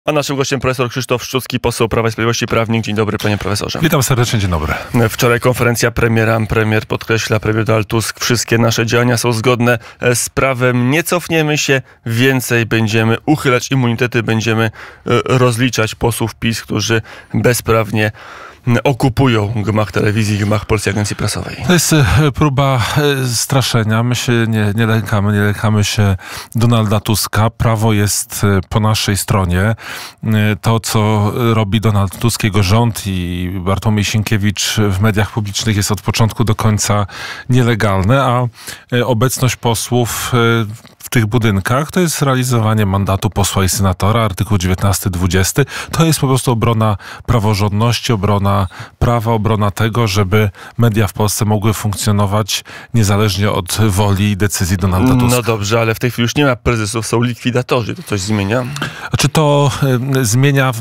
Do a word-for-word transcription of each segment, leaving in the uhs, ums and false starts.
A naszym gościem profesor Krzysztof Szczucki, poseł Prawa i Sprawiedliwości, prawnik. Dzień dobry, panie profesorze. Witam serdecznie, dzień dobry. Wczoraj konferencja premiera. Premier podkreśla, premier Donald Tusk, wszystkie nasze działania są zgodne z prawem. Nie cofniemy się, więcej będziemy uchylać immunitety, będziemy rozliczać posłów PiS, którzy bezprawnie okupują gmach telewizji, gmach Polskiej Agencji Prasowej. To jest próba straszenia. My się nie, nie lękamy, nie lękamy się Donalda Tuska. Prawo jest po naszej stronie. To, co robi Donald Tusk, jego rząd i Bartłomiej Sienkiewicz w mediach publicznych, jest od początku do końca nielegalne, a obecność posłów w tych budynkach to jest realizowanie mandatu posła i senatora, artykuł dziewiętnasty dwudziesty. To jest po prostu obrona praworządności, obrona prawa, obrona tego, żeby media w Polsce mogły funkcjonować niezależnie od woli i decyzji Donalda Tuska. No dobrze, ale w tej chwili już nie ma prezesów, są likwidatorzy. To coś zmienia? A czy to y, zmienia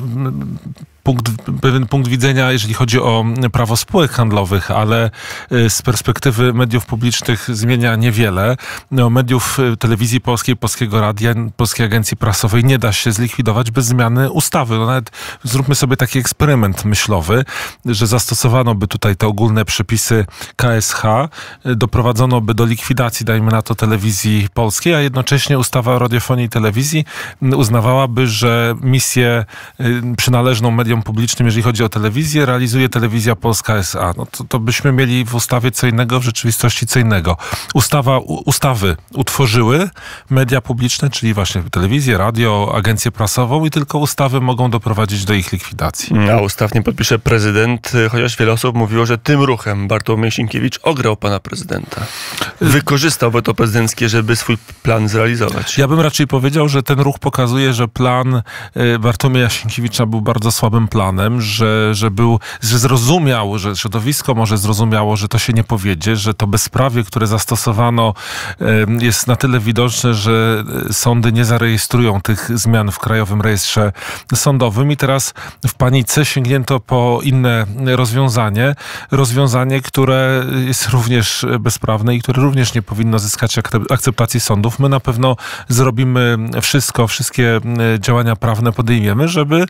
Punkt, pewien punkt widzenia, jeżeli chodzi o prawo spółek handlowych, ale z perspektywy mediów publicznych zmienia niewiele. No, mediów telewizji polskiej, Polskiego Radia, Polskiej Agencji Prasowej nie da się zlikwidować bez zmiany ustawy. No, nawet zróbmy sobie taki eksperyment myślowy, że zastosowano by tutaj te ogólne przepisy K S H, doprowadzono by do likwidacji, dajmy na to, telewizji polskiej, a jednocześnie ustawa o radiofonii i telewizji uznawałaby, że misję przynależną mediom publicznym, jeżeli chodzi o telewizję, realizuje Telewizja Polska S A. No to, to byśmy mieli w ustawie co innego, w rzeczywistości co innego. Ustawa, u, ustawy utworzyły media publiczne, czyli właśnie telewizję, radio, agencję prasową i tylko ustawy mogą doprowadzić do ich likwidacji. A ustaw nie podpisze prezydent, chociaż wiele osób mówiło, że tym ruchem Bartłomiej Sienkiewicz ograł pana prezydenta. Wykorzystał weto prezydenckie, żeby swój plan zrealizować. Ja bym raczej powiedział, że ten ruch pokazuje, że plan Bartłomieja Sienkiewicza był bardzo słabym planem, że, że był, że zrozumiał, że środowisko może zrozumiało, że to się nie powiedzie, że to bezprawie, które zastosowano, jest na tyle widoczne, że sądy nie zarejestrują tych zmian w Krajowym Rejestrze Sądowym i teraz w panice sięgnięto po inne rozwiązanie, rozwiązanie, które jest również bezprawne i które również nie powinno zyskać akceptacji sądów. My na pewno zrobimy wszystko, wszystkie działania prawne podejmiemy, żeby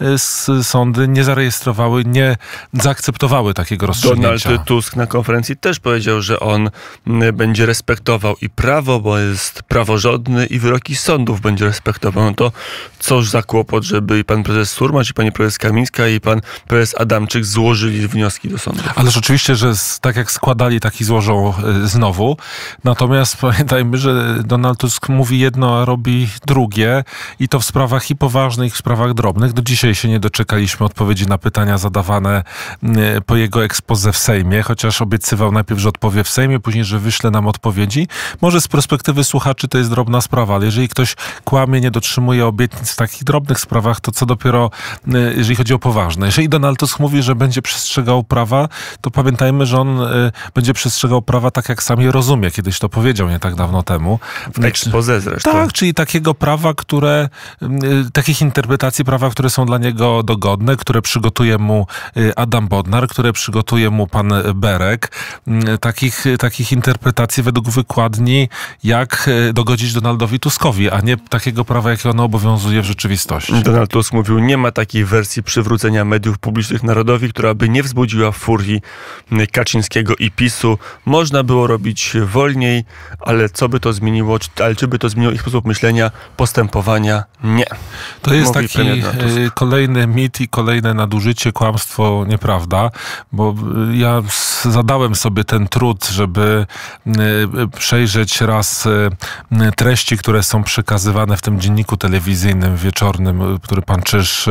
sądy nie zarejestrowały, nie zaakceptowały takiego rozstrzygnięcia. Donald Tusk na konferencji też powiedział, że on będzie respektował i prawo, bo jest praworządny, i wyroki sądów będzie respektował. No to cóż za kłopot, żeby i pan prezes Surmacz, i pani prezes Kamińska, i pan prezes Adamczyk złożyli wnioski do sądu. Ależ oczywiście, że tak jak składali, tak i złożą znowu. Natomiast pamiętajmy, że Donald Tusk mówi jedno, a robi drugie i to w sprawach i poważnych, i w sprawach drobnych. Do dzisiaj się nie doczekaliśmy odpowiedzi na pytania zadawane po jego exposé w Sejmie, chociaż obiecywał najpierw, że odpowie w Sejmie, później, że wyśle nam odpowiedzi. Może z perspektywy słuchaczy to jest drobna sprawa, ale jeżeli ktoś kłamie, nie dotrzymuje obietnic w takich drobnych sprawach, to co dopiero, jeżeli chodzi o poważne. Jeżeli Donald Tusk mówi, że będzie przestrzegał prawa, to pamiętajmy, że on będzie przestrzegał prawa tak, jak sam je rozumie. Kiedyś to powiedział nie tak dawno temu. W exposé zresztą. Tak, czyli takiego prawa, które, takich interpretacji prawa, które są dla niego dogodne, które przygotuje mu Adam Bodnar, które przygotuje mu pan Berek. Takich, takich interpretacji według wykładni, jak dogodzić Donaldowi Tuskowi, a nie takiego prawa, jakie ono obowiązuje w rzeczywistości. Donald Tusk mówił, nie ma takiej wersji przywrócenia mediów publicznych narodowi, która by nie wzbudziła furii Kaczyńskiego i PiSu. Można było robić wolniej, ale co by to zmieniło, ale czy by to zmieniło ich sposób myślenia, postępowania? Nie. To jest Mówi taki kolejny mit i kolejne nadużycie, kłamstwo, nieprawda, bo ja zadałem sobie ten trud, żeby przejrzeć raz treści, które są przekazywane w tym dzienniku telewizyjnym wieczornym, który pan Czyż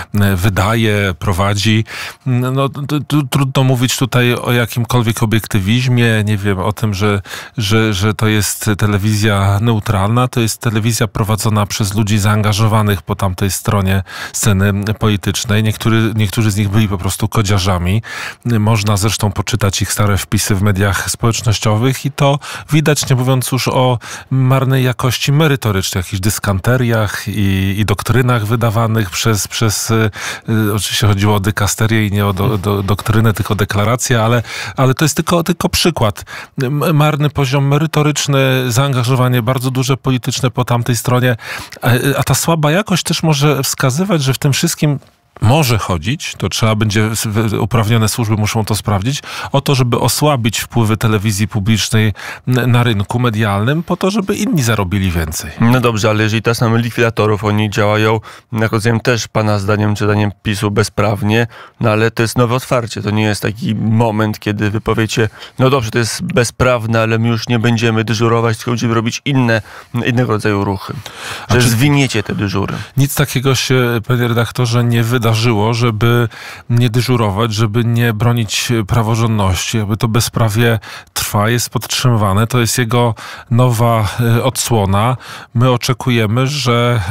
wydaje, prowadzi. No, trudno mówić tutaj o jakimkolwiek obiektywizmie, nie wiem, o tym, że, że, że to jest telewizja neutralna, to jest telewizja prowadzona przez ludzi zaangażowanych po tamtej stronie sceny politycznej. politycznej. Niektóry, niektórzy z nich byli po prostu kodziarzami. Można zresztą poczytać ich stare wpisy w mediach społecznościowych i to widać, nie mówiąc już o marnej jakości merytorycznej, jakichś dyskanteriach i, i doktrynach wydawanych przez, przez y, oczywiście chodziło o dykasterię i nie o do, do, doktrynę, tylko deklarację, ale, ale to jest tylko, tylko przykład. Marny poziom merytoryczny, zaangażowanie bardzo duże polityczne po tamtej stronie, a, a ta słaba jakość też może wskazywać, że w tym wszystkim może chodzić, to trzeba będzie, uprawnione służby muszą to sprawdzić, o to, żeby osłabić wpływy telewizji publicznej na rynku medialnym, po to, żeby inni zarobili więcej. No dobrze, ale jeżeli teraz mamy likwidatorów, oni działają, jak rozumiem, też pana zdaniem, czy zdaniem PiSu bezprawnie, no ale to jest nowe otwarcie, to nie jest taki moment, kiedy wy powiecie, no dobrze, to jest bezprawne, ale my już nie będziemy dyżurować, tylko będziemy robić inne, innego rodzaju ruchy. Że czy zwiniecie te dyżury. Nic takiego się, panie redaktorze, nie wyda Zdarzyło, żeby nie dyżurować, żeby nie bronić praworządności, aby to bezprawie trwa, jest podtrzymywane. To jest jego nowa odsłona. My oczekujemy, że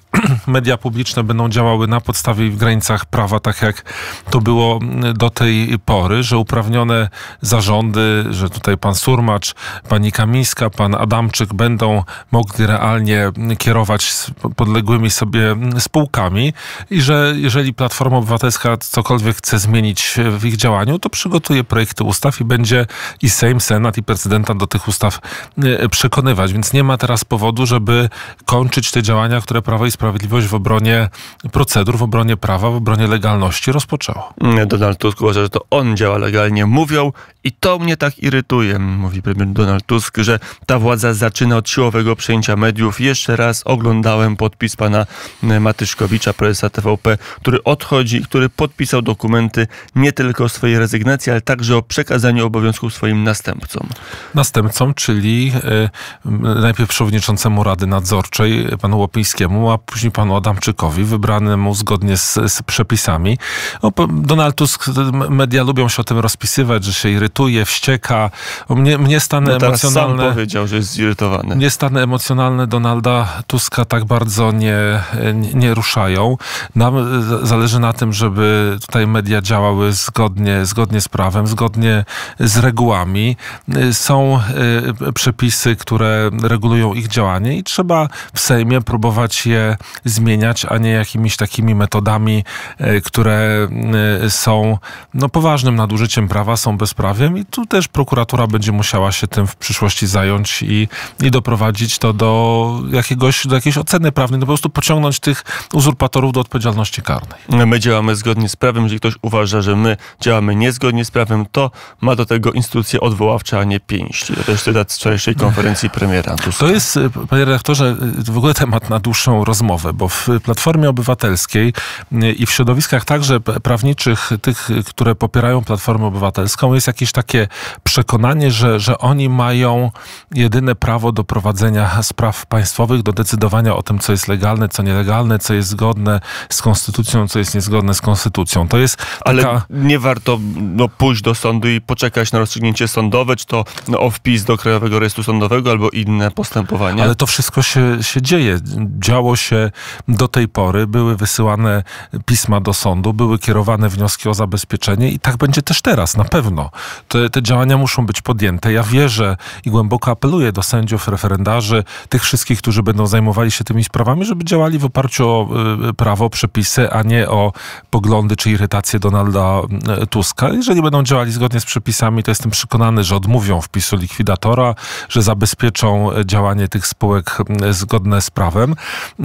media publiczne będą działały na podstawie i w granicach prawa, tak jak to było do tej pory, że uprawnione zarządy, że tutaj pan Surmacz, pani Kamińska, pan Adamczyk będą mogli realnie kierować podległymi sobie spółkami i że jeżeli Platforma Obywatelska cokolwiek chce zmienić w ich działaniu, to przygotuje projekty ustaw i będzie i Sejm, Senat i prezydenta do tych ustaw przekonywać. Więc nie ma teraz powodu, żeby kończyć te działania, które Prawo i Sprawiedliwość w obronie procedur, w obronie prawa, w obronie legalności rozpoczęło. Donald Tusk uważa, że to on działa legalnie. Mówią i to mnie tak irytuje, mówi premier Donald Tusk, że ta władza zaczyna od siłowego przejęcia mediów. Jeszcze raz oglądałem podpis pana Matyszkowicza, prezesa T V P, który odchodzi, który podpisał dokumenty nie tylko o swojej rezygnacji, ale także o przekazaniu obowiązków swoim następcom. Następcom, czyli y, najpierw przewodniczącemu Rady Nadzorczej, panu Łopińskiemu, a później panu Adamczykowi, wybranemu zgodnie z, z przepisami. O, Donald Tusk, media lubią się o tym rozpisywać, że się irytuje, wścieka. O, mnie, mnie stany no teraz emocjonalne... sam powiedział, że jest zirytowany. Mnie stany emocjonalne Donalda Tuska tak bardzo nie, nie, nie ruszają. Nam zależy na tym, żeby tutaj media działały zgodnie, zgodnie z prawem, zgodnie z regułami. Są y, przepisy, które regulują ich działanie i trzeba w Sejmie próbować je zmieniać, a nie jakimiś takimi metodami, y, które y, są no, poważnym nadużyciem prawa, są bezprawiem i tu też prokuratura będzie musiała się tym w przyszłości zająć i, i doprowadzić to do jakiegoś, do jakiejś oceny prawnej, no po prostu pociągnąć tych uzurpatorów do odpowiedzialności karnej. My działamy zgodnie z prawem. Jeżeli ktoś uważa, że my działamy niezgodnie z prawem, to ma do tego instytucje odwoławcze, a nie pięści. To też cytat z wczorajszej konferencji premiera Tuska. To jest, panie redaktorze, w ogóle temat na dłuższą rozmowę, bo w Platformie Obywatelskiej i w środowiskach także prawniczych, tych, które popierają Platformę Obywatelską, jest jakieś takie przekonanie, że, że oni mają jedyne prawo do prowadzenia spraw państwowych, do decydowania o tym, co jest legalne, co nielegalne, co jest zgodne z konstytucją, co jest niezgodne z konstytucją. To jest taka... Ale nie warto no, pójść do sądu i poczekać na rozstrzygnięcie sądowe, czy to no, o wpis do Krajowego Rejestru Sądowego, albo inne postępowania. Ale to wszystko się, się dzieje. Działo się do tej pory. Były wysyłane pisma do sądu, były kierowane wnioski o zabezpieczenie i tak będzie też teraz, na pewno. Te, te działania muszą być podjęte. Ja wierzę i głęboko apeluję do sędziów, referendarzy, tych wszystkich, którzy będą zajmowali się tymi sprawami, żeby działali w oparciu o y, prawo, przepisy, a nie o poglądy czy irytacje Donalda Tuska. Jeżeli będą działali zgodnie z przepisami, to jestem przekonany, że odmówią wpisu likwidatora, że zabezpieczą działanie tych spółek zgodne z prawem,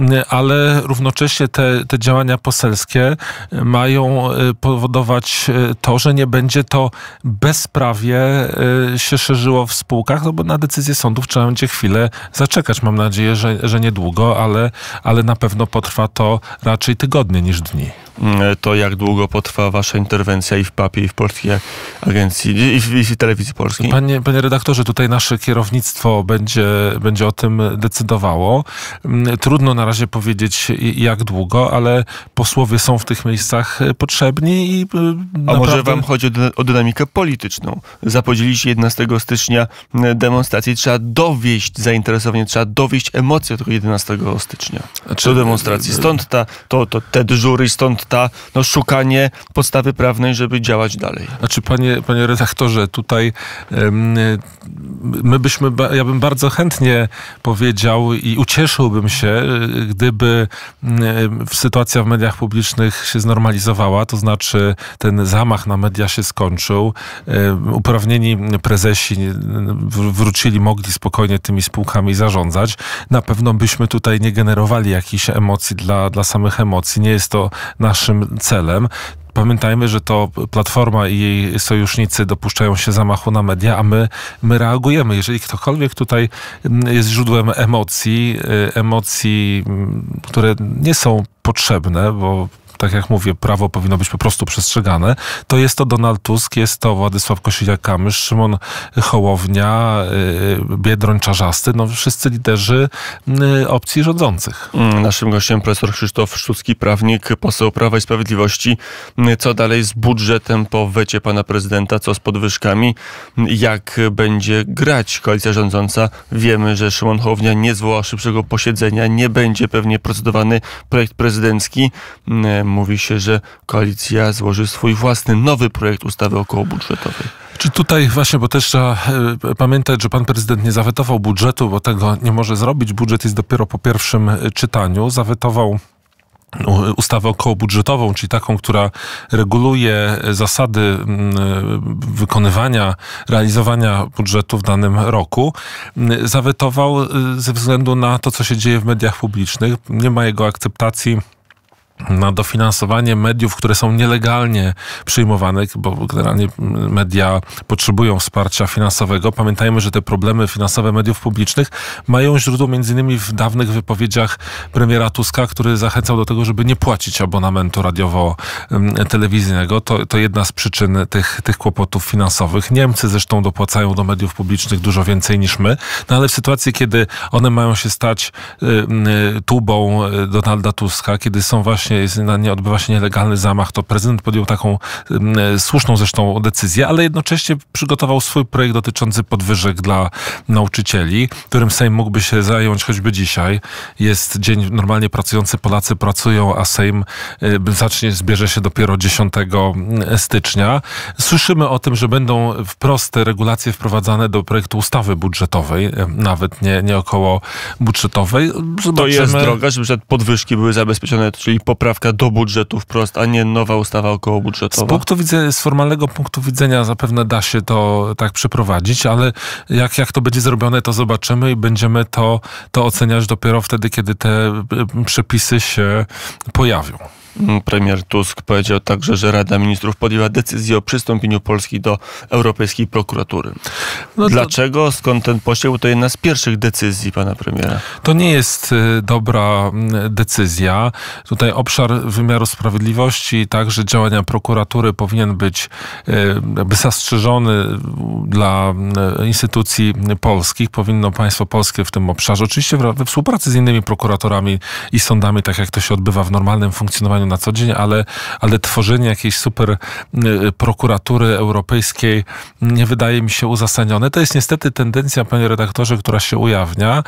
ale równocześnie te, te działania poselskie mają powodować to, że nie będzie to bezprawie się szerzyło w spółkach, no bo na decyzję sądów trzeba będzie chwilę zaczekać. Mam nadzieję, że, że niedługo, ale, ale na pewno potrwa to raczej tygodnie niż dni. To jak długo potrwa wasza interwencja i w P A P ie, i w Polskiej Agencji, i w, i w Telewizji Polskiej? Panie, panie redaktorze, tutaj nasze kierownictwo będzie, będzie o tym decydowało. Trudno na razie powiedzieć jak długo, ale posłowie są w tych miejscach potrzebni i A naprawdę... może wam chodzi o, dy- o dynamikę polityczną? Zapowiedzieliście jedenastego stycznia demonstrację. Trzeba dowieść zainteresowanie, trzeba dowieść emocje tego jedenastego stycznia. Znaczy, do demonstracji. Stąd ta, to, to, te dyżury, stąd stąd ta no, szukanie podstawy prawnej, żeby działać dalej. Znaczy, panie, panie redaktorze, tutaj um, my byśmy, ja bym bardzo chętnie powiedział i ucieszyłbym się, gdyby um, sytuacja w mediach publicznych się znormalizowała, to znaczy ten zamach na media się skończył, um, uprawnieni prezesi wrócili, mogli spokojnie tymi spółkami zarządzać. Na pewno byśmy tutaj nie generowali jakichś emocji dla, dla samych emocji. Nie jest to naszym celem. Pamiętajmy, że to Platforma i jej sojusznicy dopuszczają się zamachu na media, a my, my reagujemy. Jeżeli ktokolwiek tutaj jest źródłem emocji, emocji, które nie są potrzebne, bo tak jak mówię, prawo powinno być po prostu przestrzegane, to jest to Donald Tusk, jest to Władysław Kosiniak-Kamysz, Szymon Hołownia, Biedroń Czarzasty, no wszyscy liderzy opcji rządzących. Naszym gościem profesor Krzysztof Szczucki, prawnik, poseł Prawa i Sprawiedliwości. Co dalej z budżetem po wecie pana prezydenta? Co z podwyżkami? Jak będzie grać koalicja rządząca? Wiemy, że Szymon Hołownia nie zwoła szybszego posiedzenia, nie będzie pewnie procedowany projekt prezydencki. Mówi się, że koalicja złoży swój własny, nowy projekt ustawy okołobudżetowej. Czy tutaj właśnie, bo też trzeba y, pamiętać, że pan prezydent nie zawetował budżetu, bo tego nie może zrobić. Budżet jest dopiero po pierwszym czytaniu. Zawetował ustawę okołobudżetową, czyli taką, która reguluje zasady wykonywania, realizowania budżetu w danym roku. Zawetował ze względu na to, co się dzieje w mediach publicznych. Nie ma jego akceptacji na dofinansowanie mediów, które są nielegalnie przyjmowane, bo generalnie media potrzebują wsparcia finansowego. Pamiętajmy, że te problemy finansowe mediów publicznych mają źródło między innymi w dawnych wypowiedziach premiera Tuska, który zachęcał do tego, żeby nie płacić abonamentu radiowo-telewizyjnego. To, to jedna z przyczyn tych, tych kłopotów finansowych. Niemcy zresztą dopłacają do mediów publicznych dużo więcej niż my, no ale w sytuacji, kiedy one mają się stać y, y, tubą Donalda Tuska, kiedy są właśnie Jest, nie odbywa się nielegalny zamach, to prezydent podjął taką y, słuszną zresztą decyzję, ale jednocześnie przygotował swój projekt dotyczący podwyżek dla nauczycieli, którym Sejm mógłby się zająć choćby dzisiaj. Jest dzień normalnie pracujący, Polacy pracują, a Sejm y, zacznie, zbierze się dopiero dziesiątego stycznia. Słyszymy o tym, że będą wprost te regulacje wprowadzane do projektu ustawy budżetowej, y, nawet nie, nie około budżetowej. Zobaczymy. To jest droga, żeby podwyżki były zabezpieczone, czyli po poprawka do budżetu wprost, a nie nowa ustawa okołobudżetowa? Z punktu widzenia, z formalnego punktu widzenia zapewne da się to tak przeprowadzić, ale jak, jak to będzie zrobione, to zobaczymy i będziemy to, to oceniać dopiero wtedy, kiedy te przepisy się pojawią. Premier Tusk powiedział także, że Rada Ministrów podjęła decyzję o przystąpieniu Polski do Europejskiej Prokuratury. No to... Dlaczego? Skąd ten pośpiech? To jedna z pierwszych decyzji pana premiera. To nie jest dobra decyzja. Tutaj obszar wymiaru sprawiedliwości, także działania prokuratury powinien być jakby zastrzeżony dla instytucji polskich. Powinno państwo polskie w tym obszarze, oczywiście we współpracy z innymi prokuratorami i sądami, tak jak to się odbywa w normalnym funkcjonowaniu na co dzień, ale, ale tworzenie jakiejś super prokuratury europejskiej nie wydaje mi się uzasadnione. To jest niestety tendencja, panie redaktorze, która się ujawnia.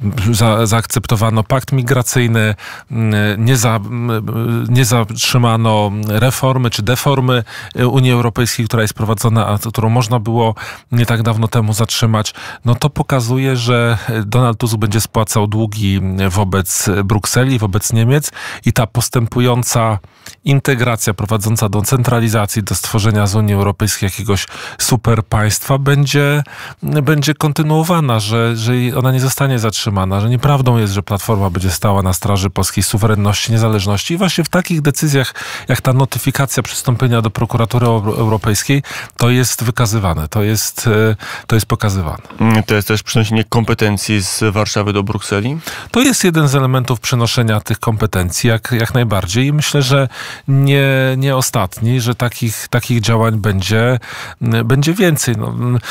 Za, zaakceptowano pakt migracyjny, nie, za, nie zatrzymano reformy czy deformy Unii Europejskiej, która jest prowadzona, a którą można było nie tak dawno temu zatrzymać. No to pokazuje, że Donald Tusk będzie spłacał długi wobec Brukseli, wobec Niemiec i ta postępująca integracja prowadząca do centralizacji, do stworzenia z Unii Europejskiej jakiegoś super państwa będzie, będzie kontynuowana, że, że ona nie zostanie zatrzymana, że nieprawdą jest, że Platforma będzie stała na straży polskiej suwerenności, niezależności i właśnie w takich decyzjach, jak ta notyfikacja przystąpienia do prokuratury europejskiej, to jest wykazywane, to jest, to jest pokazywane. To jest też przeniesienie kompetencji z Warszawy do Brukseli? To jest jeden z elementów przenoszenia tych kompetencji, jak, jak najbardziej. I myślę, że nie, nie ostatni, że takich, takich działań będzie, będzie więcej. No,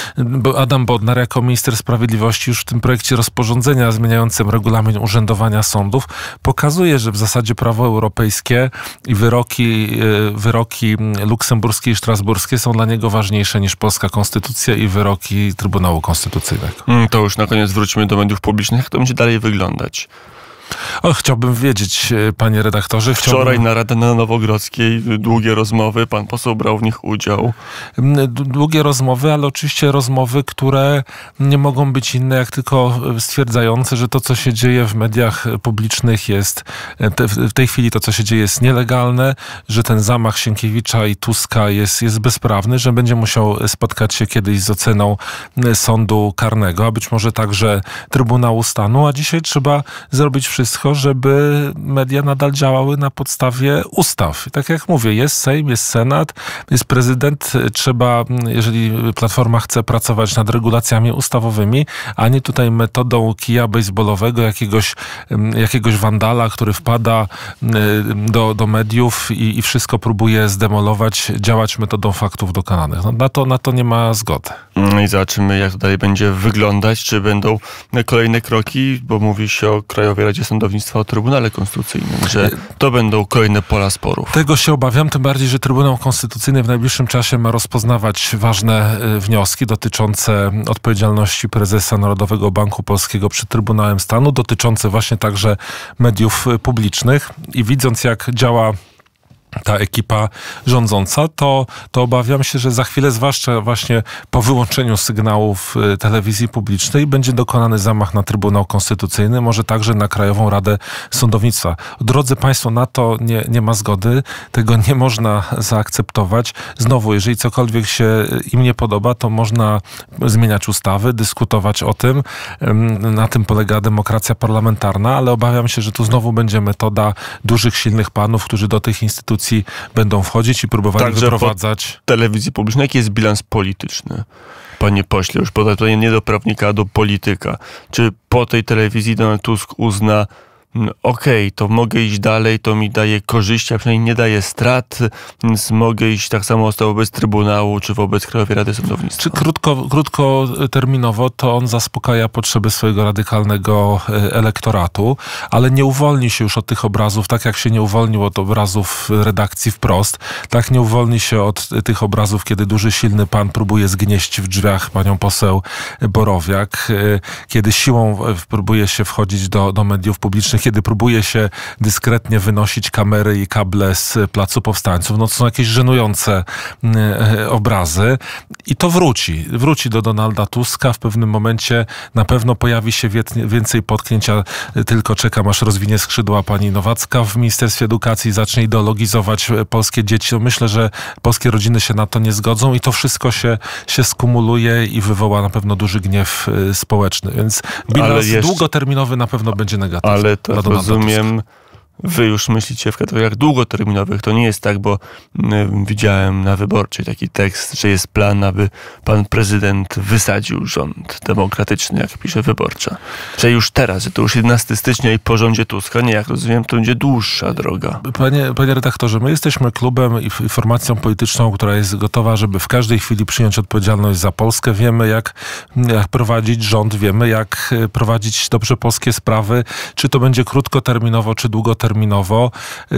Adam Bodnar jako minister sprawiedliwości już w tym projekcie rozporządzenia zmieniającym regulamin urzędowania sądów pokazuje, że w zasadzie prawo europejskie i wyroki, wyroki luksemburskie i strasburskie są dla niego ważniejsze niż polska konstytucja i wyroki Trybunału Konstytucyjnego. To już na koniec wróćmy do mediów publicznych. Jak to będzie dalej wyglądać? O, chciałbym wiedzieć, panie redaktorze. Chciałbym... Wczoraj narada na Nowogrodzkiej, długie rozmowy, pan poseł brał w nich udział. Długie rozmowy, ale oczywiście rozmowy, które nie mogą być inne, jak tylko stwierdzające, że to, co się dzieje w mediach publicznych jest, te, w tej chwili to, co się dzieje jest nielegalne, że ten zamach Sienkiewicza i Tuska jest, jest bezprawny, że będzie musiał spotkać się kiedyś z oceną sądu karnego, a być może także Trybunału Stanu, a dzisiaj trzeba zrobić wszystko, żeby media nadal działały na podstawie ustaw. I tak jak mówię, jest Sejm, jest Senat, jest prezydent. Trzeba, jeżeli Platforma chce pracować nad regulacjami ustawowymi, a nie tutaj metodą kija baseballowego, jakiegoś, jakiegoś wandala, który wpada do, do mediów i, i wszystko próbuje zdemolować, działać metodą faktów dokonanych. No, na, to, na to nie ma zgody. No i zobaczymy, jak to dalej będzie wyglądać, czy będą kolejne kroki, bo mówi się o Krajowej Radzie Sądownictwa, o Trybunale Konstytucyjnym, że to będą kolejne pola sporów. Tego się obawiam, tym bardziej, że Trybunał Konstytucyjny w najbliższym czasie ma rozpoznawać ważne wnioski dotyczące odpowiedzialności prezesa Narodowego Banku Polskiego przed Trybunałem Stanu, dotyczące właśnie także mediów publicznych i widząc, jak działa ta ekipa rządząca, to, to obawiam się, że za chwilę, zwłaszcza właśnie po wyłączeniu sygnałów telewizji publicznej, będzie dokonany zamach na Trybunał Konstytucyjny, może także na Krajową Radę Sądownictwa. Drodzy Państwo, na to nie, nie ma zgody, tego nie można zaakceptować. Znowu, jeżeli cokolwiek się im nie podoba, to można zmieniać ustawy, dyskutować o tym. Na tym polega demokracja parlamentarna, ale obawiam się, że tu znowu będzie metoda dużych, silnych panów, którzy do tych instytucji będą wchodzić i próbowali Także wyprowadzać... Po telewizji publicznej, jaki jest bilans polityczny? Panie pośle, już podam nie do prawnika, a do polityka. Czy po tej telewizji Donald Tusk uzna, okej, okay, to mogę iść dalej, to mi daje korzyści, a przynajmniej nie daje strat, więc mogę iść tak samo wobec Trybunału, czy wobec Krajowej Rady Sądownictwa? Czy krótko, krótkoterminowo to on zaspokaja potrzeby swojego radykalnego elektoratu, ale nie uwolni się już od tych obrazów, tak jak się nie uwolnił od obrazów redakcji Wprost, tak nie uwolni się od tych obrazów, kiedy duży, silny pan próbuje zgnieść w drzwiach panią poseł Borowiak, kiedy siłą próbuje się wchodzić do, do mediów publicznych, kiedy próbuje się dyskretnie wynosić kamery i kable z Placu Powstańców. No to są jakieś żenujące e, obrazy. I to wróci. Wróci do Donalda Tuska. W pewnym momencie na pewno pojawi się wie, więcej potknięć. Ja tylko czekam, aż rozwinie skrzydła pani Nowacka w Ministerstwie Edukacji i zacznie ideologizować polskie dzieci. Myślę, że polskie rodziny się na to nie zgodzą i to wszystko się, się skumuluje i wywoła na pewno duży gniew społeczny. Więc bilans jeszcze... długoterminowy na pewno będzie negatywny. Ale to rozumiem, wy już myślicie w kategoriach długoterminowych. To nie jest tak, bo y, widziałem na Wyborczej taki tekst, że jest plan, aby pan prezydent wysadził rząd demokratyczny, jak pisze Wyborcza. Że już teraz, że to już jedenastego stycznia i po rządzie Tuska, nie, jak rozumiem, to będzie dłuższa droga. Panie, panie redaktorze, my jesteśmy klubem i formacją polityczną, która jest gotowa, żeby w każdej chwili przyjąć odpowiedzialność za Polskę. Wiemy, jak, jak prowadzić rząd, wiemy, jak prowadzić dobrze polskie sprawy. Czy to będzie krótkoterminowo, czy długoterminowo, terminowo,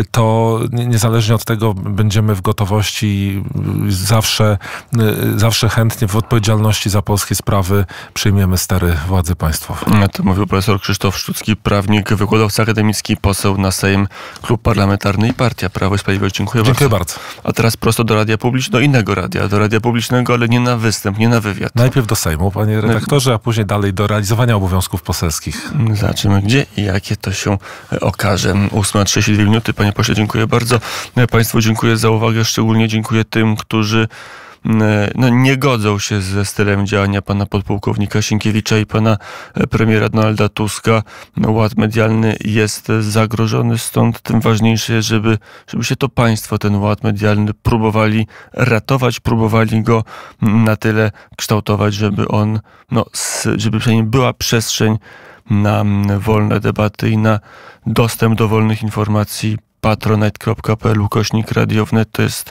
to niezależnie od tego będziemy w gotowości zawsze, zawsze chętnie w odpowiedzialności za polskie sprawy przyjmiemy stery władzy państwowej. To mówił profesor Krzysztof Szczucki, prawnik, wykładowca akademicki, poseł na Sejm, Klub Parlamentarny i Partia Prawo i Sprawiedliwość. Dziękuję, Dziękuję bardzo. bardzo. A teraz prosto do radia publicznego, do innego radia, do radia publicznego, ale nie na występ, nie na wywiad. Najpierw do Sejmu, panie redaktorze, a później dalej do realizowania obowiązków poselskich. Zobaczymy, gdzie i jakie to się okaże. ósma trzydzieści dwie minuty. Panie pośle, dziękuję bardzo. Państwu dziękuję za uwagę. Szczególnie dziękuję tym, którzy no, nie godzą się ze stylem działania pana podpułkownika Sienkiewicza i pana premiera Donalda Tuska. No, ład medialny jest zagrożony, stąd tym ważniejsze jest, żeby, żeby się to państwo, ten ład medialny próbowali ratować, próbowali go na tyle kształtować, żeby on, no, żeby przynajmniej była przestrzeń na wolne debaty i na dostęp do wolnych informacji. patronite kropka p l ukośnik Radio Wnet to jest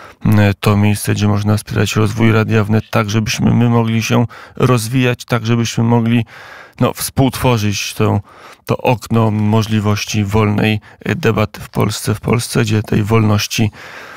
to miejsce, gdzie można wspierać rozwój Radia Wnet, tak żebyśmy my mogli się rozwijać, tak żebyśmy mogli no, współtworzyć to, to okno możliwości wolnej debaty w Polsce, w Polsce, gdzie tej wolności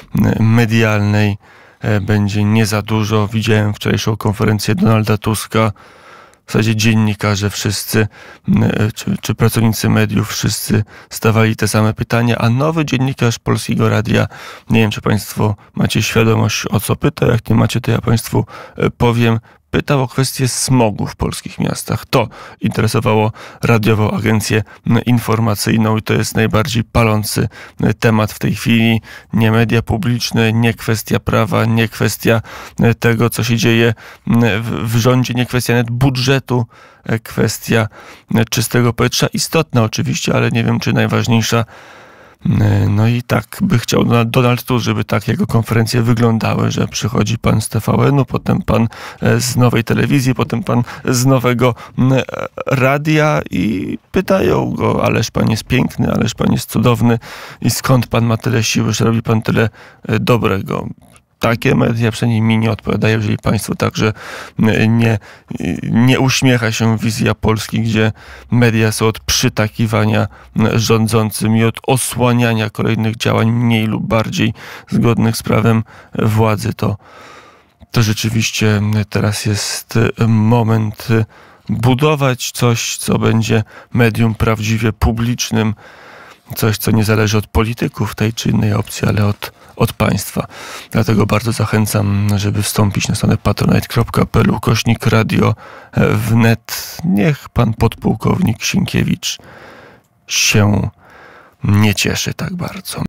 medialnej będzie nie za dużo. Widziałem wczorajszą konferencję Donalda Tuska. w zasadzie dziennikarze wszyscy, czy, czy pracownicy mediów wszyscy stawali te same pytania, a nowy dziennikarz Polskiego Radia, nie wiem, czy państwo macie świadomość, o co pyta, jak nie macie, to ja państwu powiem, pytał o kwestię smogu w polskich miastach. To interesowało radiową agencję informacyjną i to jest najbardziej palący temat w tej chwili. Nie media publiczne, nie kwestia prawa, nie kwestia tego, co się dzieje w, w rządzie, nie kwestia nawet budżetu, kwestia czystego powietrza. Istotna oczywiście, ale nie wiem, czy najważniejsza. No i tak by chciał Donald Tusk, żeby tak jego konferencje wyglądały, że przychodzi pan z T V N-u, potem pan z Nowej Telewizji, potem pan z Nowego Radia i pytają go, ależ pan jest piękny, ależ pan jest cudowny i skąd pan ma tyle siły, że robi pan tyle dobrego. Takie media przynajmniej mi nie odpowiadają, jeżeli państwu także nie, nie uśmiecha się wizja Polski, gdzie media są od przytakiwania rządzącym i od osłaniania kolejnych działań mniej lub bardziej zgodnych z prawem władzy. To, to rzeczywiście teraz jest moment budować coś, co będzie medium prawdziwie publicznym, coś, co nie zależy od polityków tej czy innej opcji, ale od, od państwa. Dlatego bardzo zachęcam, żeby wstąpić na stronę patronite kropka p l ukośnik radio wnet. Niech pan podpułkownik Sienkiewicz się nie cieszy tak bardzo.